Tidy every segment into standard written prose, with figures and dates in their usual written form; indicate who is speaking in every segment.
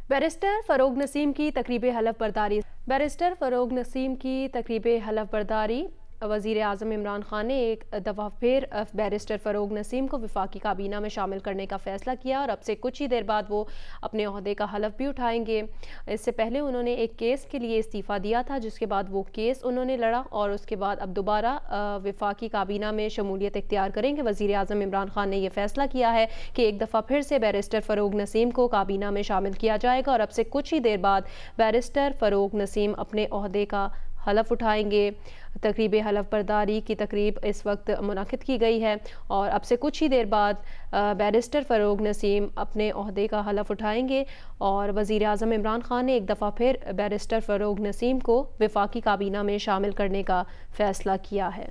Speaker 1: Barrister फ़रोग Naseem की तकरीब हलफ बर्दारी। Barrister फ़रोग Naseem की तकरीब हलफ बर्दारी। वज़ीर आज़म इमरान खान ने एक दफ़ा फिर बैरिस्टर फ़रोग नसीम को वफाकी काबीना में शामिल करने का फ़ैसला किया और अब से कुछ ही देर बाद वो अपने ओहदे का हलफ भी उठाएंगे। इससे पहले उन्होंने एक केस के लिए इस्तीफ़ा दिया था, जिसके बाद वो केस उन्होंने लड़ा और उसके बाद अब दोबारा वफाकी काबीना में शमूलियत इख्तियार करेंगे। वज़ीर आज़म इमरान खान ने यह फ़ैसला किया है कि एक दफ़ा फिर से बैरिस्टर फ़रोग नसीम को काबीना में शामिल किया जाएगा और अब से कुछ ही देर बाद बैरिस्टर फ़रोग नसीम अपने ओहदे का हलफ उठाएंगे। तकरीब हलफ बर्दारी की तकरीब इस वक्त मुनक़िद की गई है और अब से कुछ ही देर बाद बैरिस्टर फ़रोग नसीम अपने ओहदे का हलफ उठाएंगे और वज़ीर आज़म इमरान खान ने एक दफ़ा फिर बैरिस्टर फ़रोग नसीम को वफाकी काबीना में शामिल करने का फ़ैसला किया है।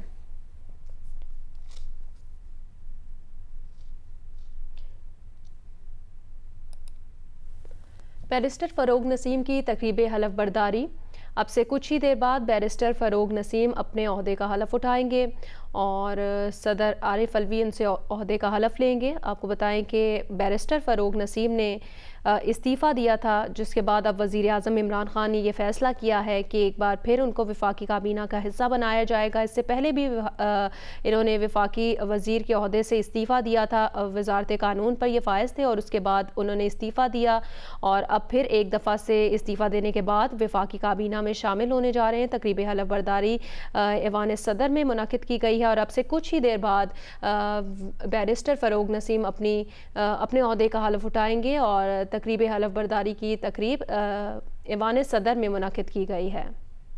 Speaker 1: बैरिस्टर फ़रोग नसीम की तकरीब हलफ बर्दारी। अब से कुछ ही देर बाद बैरिस्टर फ़रोग नसीम अपने ओहदे का हलफ उठाएंगे और सदर आरिफ अलवी उनसे ओहदे का हलफ लेंगे। आपको बताएं कि बैरिस्टर फ़रोग नसीम ने इस्तीफ़ा दिया था, जिसके बाद अब वज़ीर आज़म इमरान खान ने यह फ़ैसला किया है कि एक बार फिर उनको वफाकी काबीना का हिस्सा बनाया जाएगा। इससे पहले भी इन्होंने वफाकी वज़ीर के ओहदे से इस्तीफ़ा दिया था, वज़ारत कानून पर ये फ़ाइज़ थे और उसके बाद उन्होंने इस्तीफ़ा दिया और अब फिर एक दफ़ा से इस्तीफ़ा देने के बाद वफाकी काबीना में शामिल होने जा रहे हैं। तकरीब हलफ बर्दारी ऐवान सदर में मुनक़िद की गई है और अब से कुछ ही देर बाद बैरिस्टर फ़रोग नसीम अपने ओहदे का हलफ उठाएंगे और तकरीब हलफ बर्दारी की तकरीब ऐवान सदर में मुनक़िद की गई है।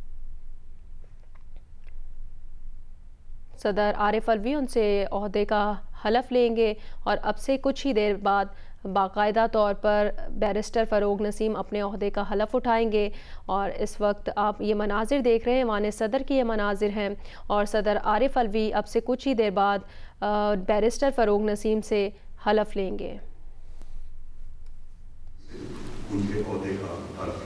Speaker 1: सदर आरिफ अलवी उनसे ओहदे का हलफ लेंगे और अब से कुछ ही देर बाद बाकायदा तौर पर बैरिस्टर फ़रोग नसीम अपने ओहदे का हलफ उठाएंगे और इस वक्त आप ये मनाजिर देख रहे हैं, ऐवान सदर की ये मनाजिर हैं और सदर आरिफ अलवी अब से कुछ ही देर बाद बैरिस्टर फ़रोग नसीम से हलफ लेंगे।
Speaker 2: उनके ओहदे का हलफ।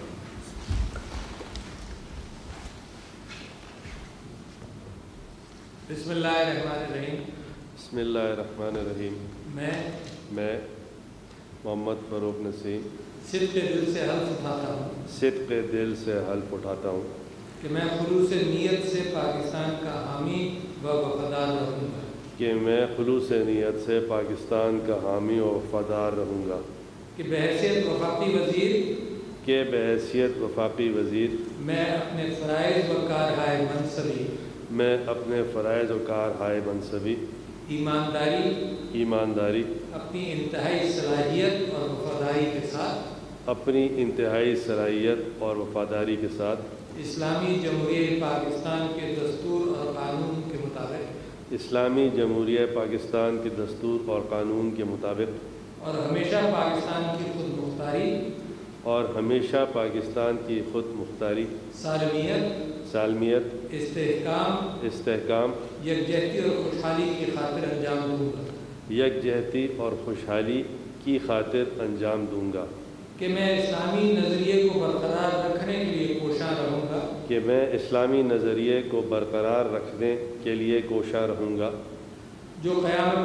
Speaker 3: बिस्मिल्लाहिर्रहमानिर्रहीम।
Speaker 2: बिस्मिल्लाहिर्रहमानिर्रहीम। मैं मोहम्मद फ़रोग नसीम
Speaker 3: सिद्क़ दिल से हल्फ उठाता हूँ
Speaker 2: सिद्क़ दिल से हल्फ उठाता हूँ
Speaker 3: कि मैं खुलूस नीयत से पाकिस्तान का हामी व वफ़ादार रहूँगा
Speaker 2: कि मैं खुलूस नीयत से पाकिस्तान का हामी और वफ़ादार रहूँगा
Speaker 3: कि बहैसियत वफाकी वज़ीर मैं अपने फ़राइज़ व कारहाय मनसबी ईमानदारी अपनी इंतहाई सलाहियत और वफ़ादारी के साथ इस्लामी जमहूरियत पाकिस्तान के दस्तूर और कानून के मुताबिक और हमेशा पाकिस्तान की खुद मुख्तारी सालमियत इस्तेहकाम यकजहती और खुशहाली की खातिर अंजाम दूँगा कि मैं इस्लामी नज़रिए को बरकरार रखने के लिए कोशा रहूँगा जो क़याम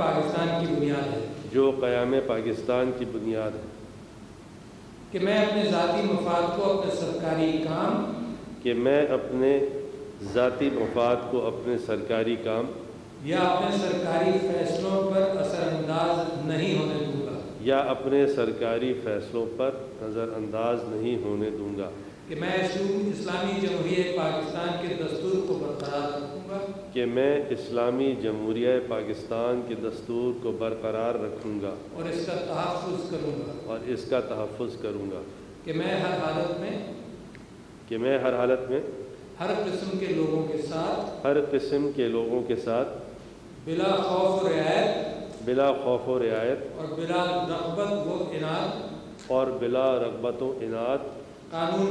Speaker 3: पाकिस्तान की बुनियाद है कि मैं अपने ज़ाती मफाद को अपने सरकारी काम या अपने सरकारी फैसलों पर असरअंदाज नहीं होने दूँगा कि मैं इस्लामी जमहूरियत पाकिस्तान के दस्तूर को बरकरार रखूँगा और इसका तहफ़्फ़ुज़ करूँगा कि मैं हर हालत में हर किस्म के लोगों के साथ बिला खौफ व रियायत और बिला रग़बत व इनात कानून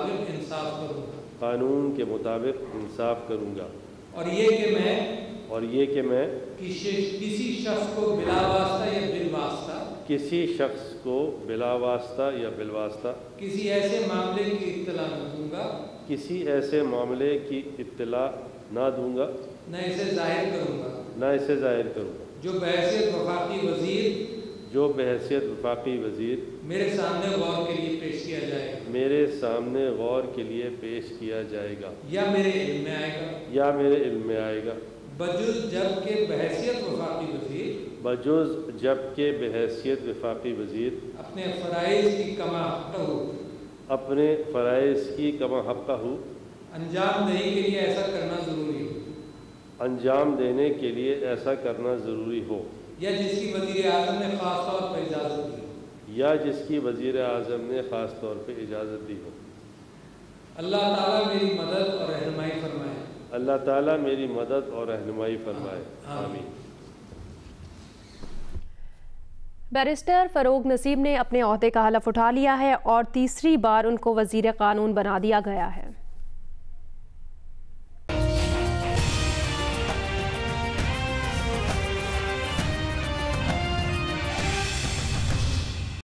Speaker 3: के मुताबिक इंसाफ करूँगा और ये कि मैं किसी शख्स को बिला वास्ता या बिलवास्ता किसी ऐसे मामले की इत्तला ना दूँगा न इसे ज़ाहिर करूँगा जो बहैसियत वफाकी वज़ीर मेरे सामने गौर के लिए पेश
Speaker 2: میرے سامنے غور کے لیے پیش کیا جائے گا
Speaker 3: یا میرے علم میں آئے گا
Speaker 2: یا میرے علم میں آئے گا
Speaker 3: بجز جب کہ بحیثیت وفاقی وزیر
Speaker 2: بجز جب کہ بحیثیت وفاقی وزیر
Speaker 3: اپنے فرائض کی کما حقہ ہو
Speaker 2: اپنے فرائض کی کما حقہ ہو
Speaker 3: انجام دینے کے لیے ایسا کرنا ضروری ہو
Speaker 2: انجام دینے کے لیے ایسا کرنا ضروری ہو
Speaker 3: یا جس کی وزیر اعظم نے خاص طور پر اجازت دی
Speaker 2: یا جس کی وزیر اعظم نے خاص طور پہ اجازت دی ہو
Speaker 3: اللہ تعالیٰ میری مدد اور رہنمائی فرمائے
Speaker 2: اللہ تعالیٰ میری مدد اور رہنمائی فرمائے آمین
Speaker 1: بیرسٹر فروغ نسیم نے اپنے عہدے کا حلف اٹھا لیا ہے اور تیسری بار ان کو وزیر قانون بنا دیا گیا ہے